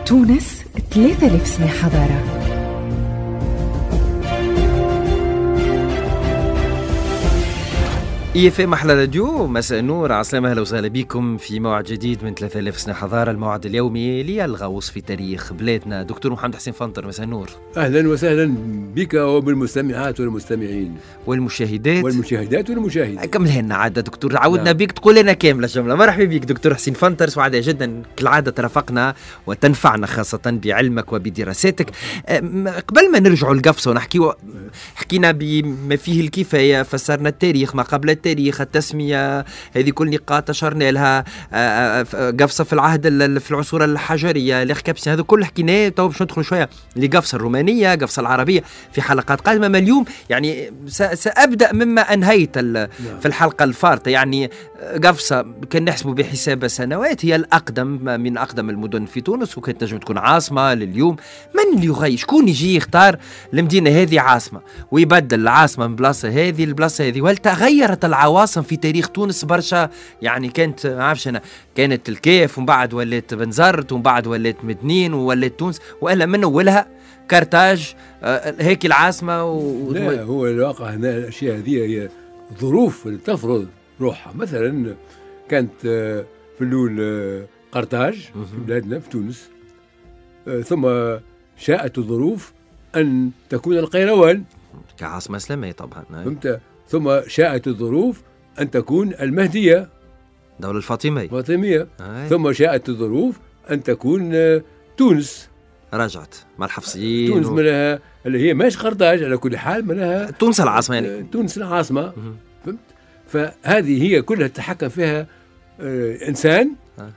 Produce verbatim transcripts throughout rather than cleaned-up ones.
تونس ثلاثة آلاف سنة حضارة. إي في محلى راديو مساء النور، عسلامة، أهلا وسهلا بكم في موعد جديد من ثلاثة آلاف سنة حضارة، الموعد اليومي للغوص في تاريخ بلادنا. دكتور محمد حسين فنطر، مساء النور. أهلا وسهلا بك وبالمستمعات والمستمعين والمشاهدات والمشاهدات والمشاهدين. كملها لنا عادة دكتور، عودنا نعم. بك تقول لنا كاملة الجملة. مرحبا بك دكتور حسين فنطر، سعداء جدا كالعادة ترافقنا وتنفعنا خاصة بعلمك وبدراساتك. قبل ما نرجعوا للقفصة ونحكي، حكينا بما فيه الكفاية، فسرنا التاريخ ما قبل التاريخ، التسمية، هذه كل نقاط أشرنا لها، قفصة في العهد في العصور الحجرية، الإخكابسي، هذا كل حكيناه. تو باش ندخل شوية لقفصة الرومانية، قفصة العربية في حلقات قادمة. ما اليوم يعني سأبدأ مما أنهيت في الحلقة الفارطة، يعني قفصة كان نحسبه بحساب سنوات هي الأقدم من أقدم المدن في تونس، وكانت تنجم تكون عاصمة لليوم. من اللي يغير؟ شكون يجي يختار المدينة هذه عاصمة ويبدل العاصمة من بلاصة هذه لبلاصة هذه؟ وهل تغيرت العواصم في تاريخ تونس برشا؟ يعني كانت ما عارفش أنا، كانت الكيف ومن بعد ولات بنزرت ومن بعد ولات مدنين وولات تونس، وإلا من أولها كارتاج آه هيك العاصمة و... لا، هو الواقع هنا الأشياء هذه هي ظروف تفرض روحها. مثلا كانت في الأول قرطاج في بلادنا في تونس، ثم شاءت الظروف أن تكون القيروان كعاصمة إسلامية طبعا، فهمت؟ ثم شاءت الظروف أن تكون المهدية دولة الفاطمية فاطمية، ثم شاءت الظروف أن تكون تونس، رجعت مع الحفصيين تونس و... منها اللي هي ماش قرطاج على كل حال، منها تونس العاصمة يعني تونس العاصمة. فهمت؟ فهذه هي كلها تحكم فيها آه إنسان،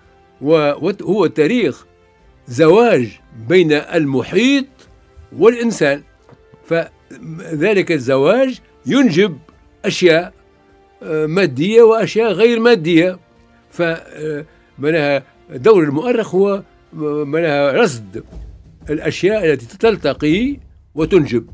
وهو تاريخ زواج بين المحيط والإنسان، فذلك الزواج ينجب أشياء آه مادية وأشياء غير مادية. فمنها دور المؤرخ هو منها رصد الأشياء التي تلتقي وتنجب.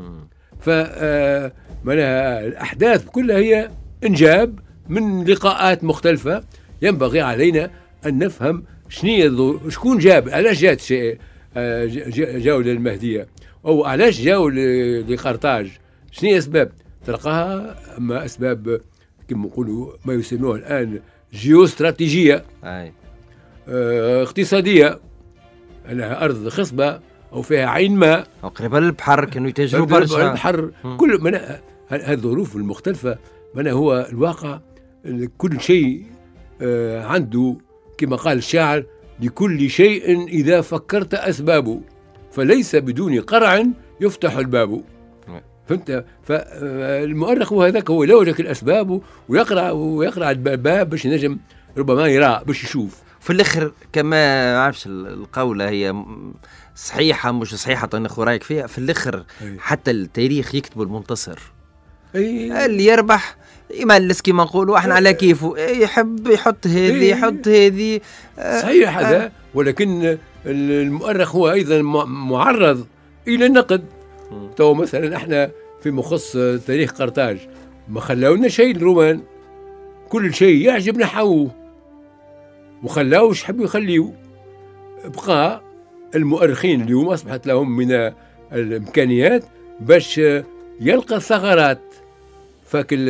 فمنها الأحداث كلها هي إنجاب من لقاءات مختلفة. ينبغي علينا أن نفهم شنو شكون جاب، علاش جات شيء جاو للمهدية، أو علاش جاو لقرطاج، شنو هي أسباب تلقاها. أما أسباب كما نقولوا ما يسموه الآن جيوستراتيجية، أي. اه اقتصادية، أنها أرض خصبة أو فيها عين ماء أو قريبة للبحر، كانوا يتاجروا برشا البحر. كل من هذه الظروف المختلفة، من هو الواقع كل شيء آه عنده كما قال الشاعر: لكل شيء إذا فكرت أسبابه، فليس بدون قرع يفتح الباب. فهمت؟ فالمؤرخ هو هذاك، هو يلوجك الأسباب ويقرأ ويقرأ الباب باش ينجم ربما يرى باش يشوف. في الآخر كما عارفش القولة هي صحيحة مش صحيحة، ناخذ رايك فيها. في الآخر حتى التاريخ يكتب المنتصر، أي. اللي يربح يملس كما نقولوا احنا على كيفه، يحب يحط هذه يحط هذه. صحيح هذا، ولكن المؤرخ هو أيضا معرض إلى النقد. تو مثلا احنا في مخص تاريخ قرطاج ما خلاونا شيء الرومان، كل شيء يعجب نحوه وخلاوش حبوا يخليوه. بقى المؤرخين اليوم أصبحت لهم من الإمكانيات باش يلقى ثغرات. فكل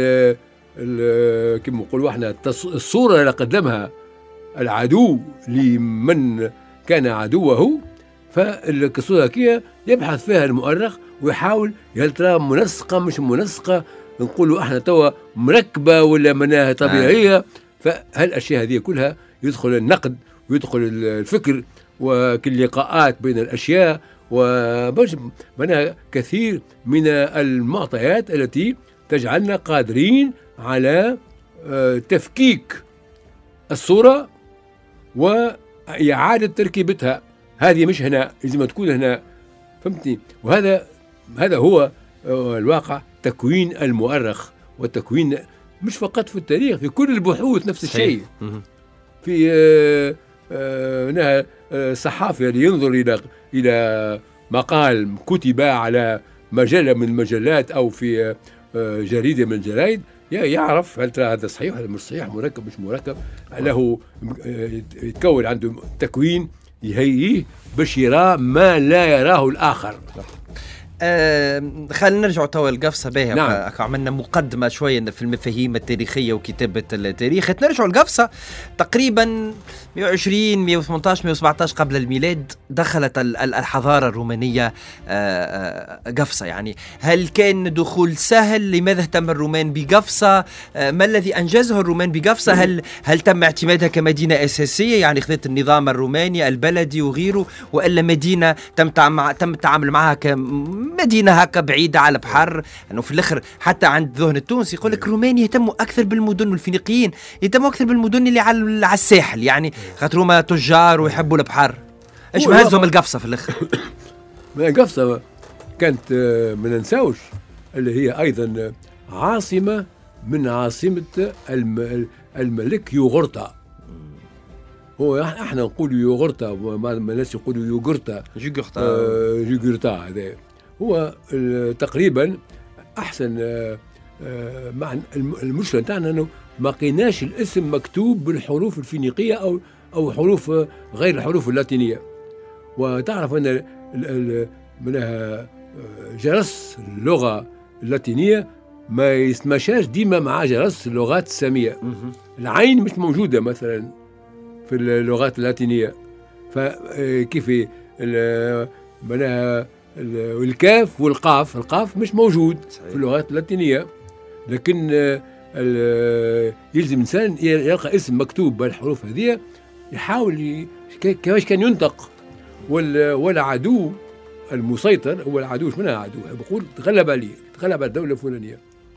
كما نقولوا احنا الصورة اللي قدمها العدو لمن كان عدوه، فالصورة كي يبحث فيها المؤرخ ويحاول هل ترى منسقة مش منسقة، نقولوا احنا توا مركبة ولا مناها طبيعية. فهالأشياء هذه كلها يدخل النقد ويدخل الفكر وكل لقاءات بين الأشياء، وباش منها كثير من المعطيات التي تجعلنا قادرين على تفكيك الصورة وإعادة تركيبتها. هذه مش هنا، لازم تكون هنا. فهمتني؟ وهذا هذا هو الواقع، تكوين المؤرخ، والتكوين مش فقط في التاريخ، في كل البحوث نفس الشيء. في آه آه الصحافي اللي ينظر إلى إلى مقال كتب على مجلة من المجلات أو في آه جريدة من الجرائد، يعرف هل ترى هذا صحيح ولا مش صحيح، مركب مش مركب، له يتكون عنده تكوين يهيئيه باش يرى ما لا يراه الآخر. آه خلينا نرجع توا القفصة باهي. نعم. عملنا مقدمة شوية في المفاهيم التاريخية وكتابة التاريخ. نرجع القفصة تقريبا مئة وعشرين مئة وثمانية عشر مئة وسبعة عشر قبل الميلاد دخلت الحضارة الرومانية قفصة. يعني هل كان دخول سهل؟ لماذا اهتم الرومان بقفصة؟ ما الذي أنجزه الرومان بقفصة؟ هل هل تم اعتمادها كمدينة أساسية يعني خذت النظام الروماني البلدي وغيره، وإلا مدينة تم تم التعامل معها كمدينة هكا بعيدة على البحر؟ أنه في الآخر حتى عند ذهن التونسي يقول لك الرومان يهتموا أكثر بالمدن، والفينيقيين يهتموا أكثر بالمدن اللي على على الساحل، يعني خاطر هما تجار ويحبوا البحر. ايش مهزهم القفصة في الاخر؟ القفصة كانت ما ننساوش اللي هي ايضا عاصمة من عاصمة الملك يوغرتا. هو احنا نقول يوغرتا، الناس يقولوا يوغرتا يوغرتا آه يوغرتا هذا هو تقريبا احسن. مع المشكلة نتاعنا انه ما لقيناش الاسم مكتوب بالحروف الفينيقية او او حروف غير الحروف اللاتينية. وتعرف ان منها جرس اللغة اللاتينية ما يسمشاش ديما مع جرس اللغات السامية. العين مش موجودة مثلا في اللغات اللاتينية، فكيف منها الكاف والقاف، القاف مش موجود في اللغات اللاتينية، لكن يلزم الإنسان يلقى اسم مكتوب بالحروف هذه يحاول كيفاش كان ينطق. والعدو المسيطر هو العدو، مش منها عدو، بقول تغلب عليه، تغلب على الدولة الفلانية،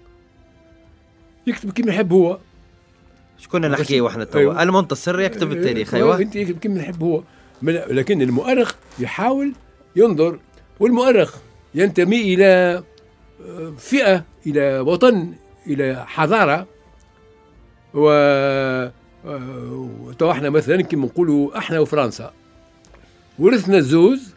يكتب كيما يحب هو. شكون نحكي واحنا توا؟ أيوة. المنتصر يكتب التاريخ. ايوه انت يكتب كيما يحب هو، لكن المؤرخ يحاول ينظر، والمؤرخ ينتمي إلى فئة، إلى وطن، إلى حضارة. و تو احنا مثلا كيما نقولوا احنا وفرنسا ورثنا الزوز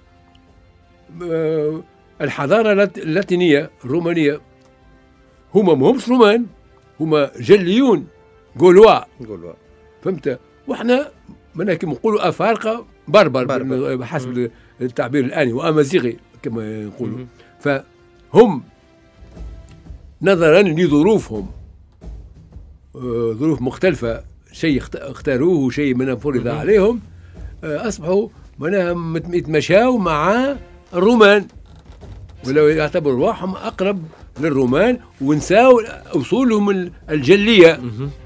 الحضارة اللاتينية الرومانية. هما مهمش رومان، هما جليون غولوا غولوا فهمت. واحنا منا كيما نقولوا افارقه بربر بحسب التعبير الآني، وامازيغي كما يقولوا. فهم نظرا لظروفهم ظروف مختلفة، شيء اختاروه وشيء منها فرض عليهم، أصبحوا منها يتمشاوا مع الرومان، ولو يعتبروا روحهم أقرب للرومان ونساو أصولهم الجلية.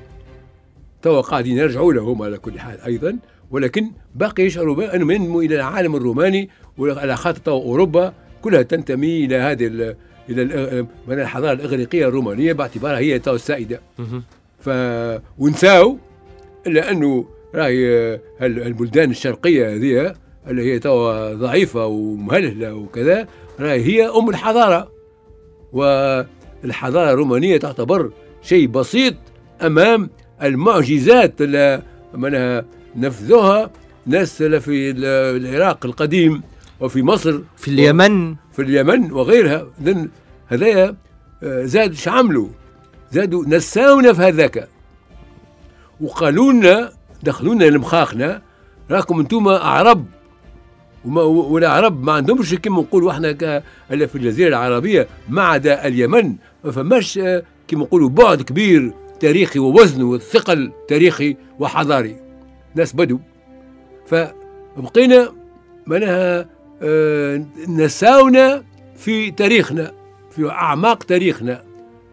توا قاعدين يرجعوا لهم على كل حال أيضا، ولكن باقي يشعروا بأنهم ينموا إلى العالم الروماني، وعلى خاطر توا أوروبا كلها تنتمي إلى هذه إلى من الحضارة الإغريقية الرومانية باعتبارها هي توا السائدة. ف ونساو إلا أنه راهي البلدان الشرقية هذه اللي هي توا ضعيفة ومهلهلة وكذا، راهي هي أم الحضارة، والحضارة الرومانية تعتبر شيء بسيط أمام المعجزات اللي منها نفذوها ناس في العراق القديم وفي مصر، في اليمن في اليمن وغيرها. لأن هذايا زاد شعملوا، زادوا نساونا في هذاك، وقالوا لنا دخلونا لمخاخنا راكم انتم أعرب، والأعرب ما عندهمش كما نقولوا احنا في الجزيرة العربية ما عدا اليمن ما فماش كما نقولوا بعد كبير تاريخي ووزن وثقل تاريخي وحضاري، ناس بدو. فبقينا معناها آه نساونا في تاريخنا، في أعماق تاريخنا،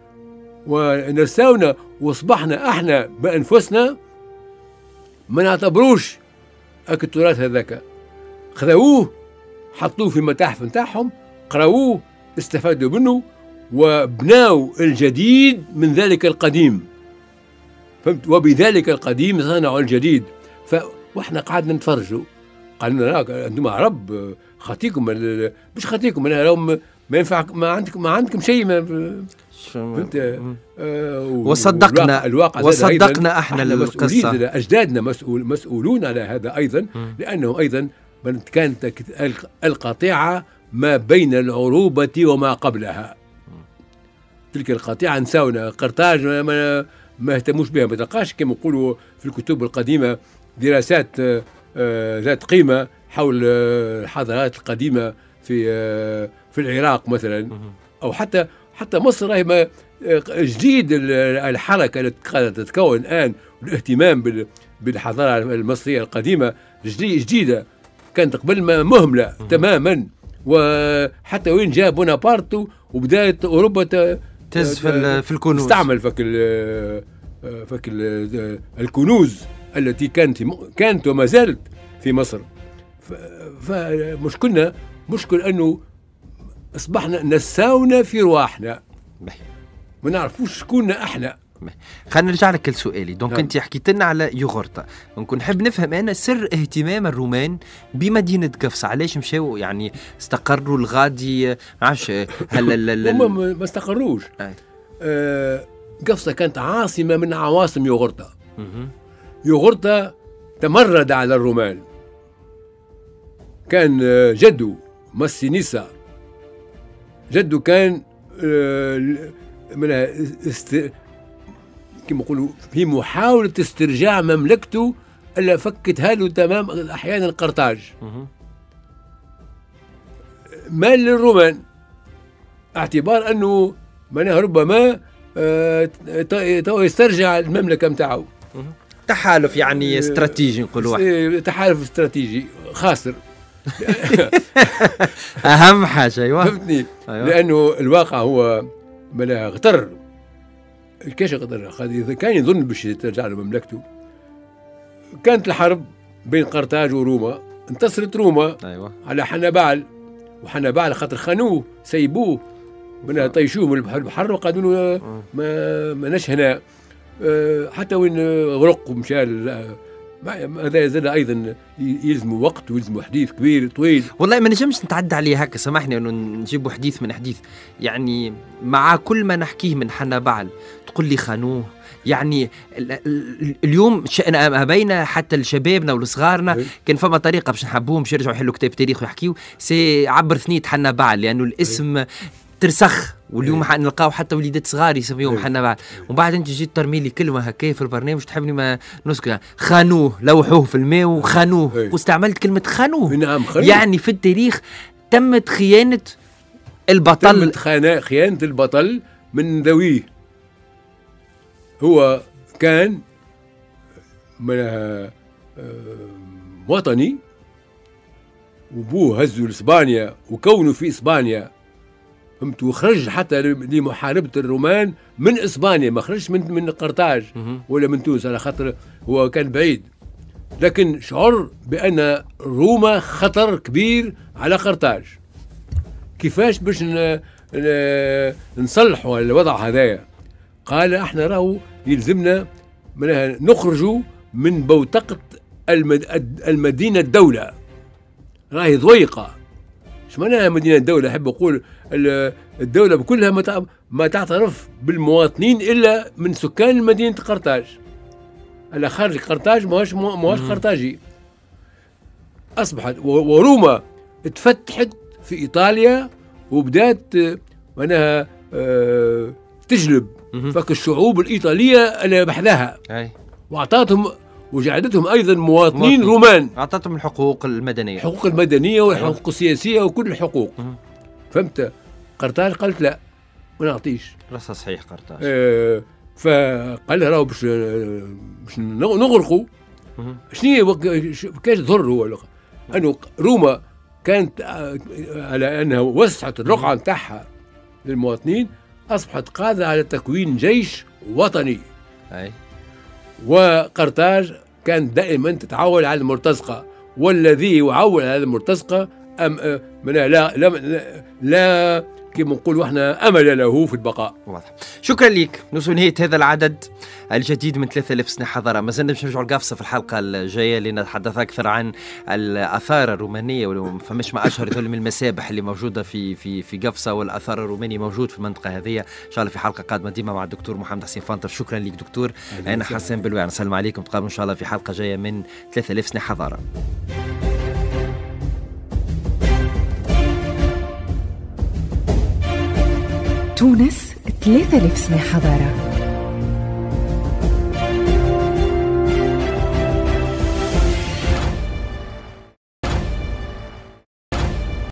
ونساونا واصبحنا احنا بأنفسنا ما نعتبروش هاك التراث هذاك، خذوه حطوه في متاحف نتاعهم، قراوه، استفادوا منه، وبناوا الجديد من ذلك القديم، فهمت؟ وبذلك القديم صنعوا الجديد. ف واحنا قعدنا نتفرجوا، قالوا لنا انتم عرب خاطيكم، مش خاطيكم، انا لو ما ينفع ما عندكم ما عندكم شيء ما فهمت. آه وصدقنا الواقع وصدقنا احنا القصه، اجدادنا مسؤول مسؤولون على هذا ايضا، لانه ايضا كانت القطيعه ما بين العروبه وما قبلها. تلك القطيعه نساونا قرطاج ما, ما اهتموش بها، ما تلقاش كما يقولوا في الكتب القديمه دراسات آه ذات قيمه حول الحضارات القديمة في في العراق مثلا، أو حتى حتى مصر راهي ما جديد الحركة التي قاعدة تتكون الآن، والاهتمام بالحضارة المصرية القديمة جديدة، كانت قبل ما مهملة تماما. وحتى وين جاء بونابرت وبداية أوروبا تز في, في الكنوز، استعمل فك ال فك ال الكنوز التي كانت كانت وما زالت في مصر. فمشكلنا مشكل أنه أصبحنا نساونا في رواحنا، ما نعرفوش شكوننا احنا. خلينا نرجع لك لسؤالي. دونك انت حكيت لنا على يوغورتا، دونك نحب نفهم انا سر اهتمام الرومان بمدينه قفصه، علاش مشاو يعني استقروا الغادي؟ ما عرفش هل هم ما استقروش. آه قفصه كانت عاصمه من عواصم يوغورتا. يوغورتا تمرد على الرومان. كان جده مسينيسا، جده كان آه من است... كما يقولوا في محاولة استرجاع مملكته اللي فكتها له تمام أحيانا قرطاج. مال للرومان اعتبار أنه معناها ربما آه يسترجع المملكة متاعه. تحالف يعني استراتيجي نقولوا، تحالف استراتيجي خاسر. أهم حاجة. أيوة فهمتني. أيوة. لأنه الواقع هو معناها اغتر. كيش اغتر؟ إذا كان يظن باش ترجع له مملكته. كانت الحرب بين قرطاج وروما، انتصرت روما. أيوة. على حنبال، وحنبال خاطر خانوه سيبوه من طيشوه من البحر وقالوا له ما ماناش هنا. حتى وين غرق ومشى. هذا يزال ايضا يلزم وقت ويلزم حديث كبير طويل. والله ما نجمش نتعدى عليه هكا، سامحني انه نجيبوا حديث من حديث. يعني مع كل ما نحكيه من حنبال تقول لي خانوه. يعني اليوم شأن ما بين حتى لشبابنا ولصغارنا كان فما طريقه باش نحبوهم باش يرجعوا يحلوا كتاب تاريخ ويحكيوا سي عبر ثنية حنبال، لانه الاسم ترسخ. واليوم نلقاو حتى وليدات صغار يسميهم حنبال. ومن بعد انت جيت ترمي لي كلمه هكايا في البرنامج تحبني ما نسكت. خانوه، لوحوه في الماء وخانوه، واستعملت كلمه خانوه. نعم خانوه. يعني في التاريخ تمت خيانه البطل، تمت خيانه البطل من ذويه. هو كان من وطني، وابوه هزوا لاسبانيا وكونوا في اسبانيا، فهمت، وخرج حتى لمحاربة الرومان من إسبانيا، ما خرجش من من قرطاج ولا من تونس على خاطر هو كان بعيد. لكن شعر بأن روما خطر كبير على قرطاج. كيفاش باش نصلحوا الوضع هذايا؟ قال احنا راهو يلزمنا نخرجوا من بوتقة المدينة الدولة، راهي ضويقة. ايش معناها مدينة الدولة؟ أحب أقول الدولة بكلها ما تعترف بالمواطنين إلا من سكان مدينة قرطاج. على خارج قرطاج ماهوش ماهوش قرطاجي. أصبحت وروما اتفتحت في إيطاليا وبدأت معناها اه تجلب فك الشعوب الإيطالية اللي بحذاها، وأعطتهم وجعلتهم أيضا مواطنين رومان، أعطتهم الحقوق المدنية، الحقوق المدنية والحقوق السياسية وكل الحقوق. فهمت؟ قرطاج قالت لا ما نعطيش. رصة صحيح قرطاج. آه فقال لها راهو باش باش نغرقوا. شنو كاش ضر هو انه روما كانت على انها وسعت الرقعة نتاعها للمواطنين، اصبحت قادرة على تكوين جيش وطني. اي. وقرطاج كانت دائما تتعول على المرتزقة، والذي يعول على المرتزقة أم من لا لا, لا, لا كما نقولوا احنا امل له في البقاء. واضح. شكرا لك. نوصل نهاية هذا العدد الجديد من ثلاثة آلاف سنة حضارة. ما زلنا باش نرجعوا لقفصة في الحلقة الجاية لنتحدث أكثر عن الآثار الرومانية، ولو فماش ما أشهر ذول من المسابح اللي موجودة في في في قفصة، والآثار الرومانية موجود في المنطقة هذه. إن شاء الله في حلقة قادمة ديما مع الدكتور محمد حسين فانتر. شكرا لك دكتور. أنا حسن بلوي، نسلم عليكم. تقابلوا إن شاء الله في حلقة جاية من ثلاثة آلاف سنة حضارة. تونس ثلاثة آلاف سنة حضارة.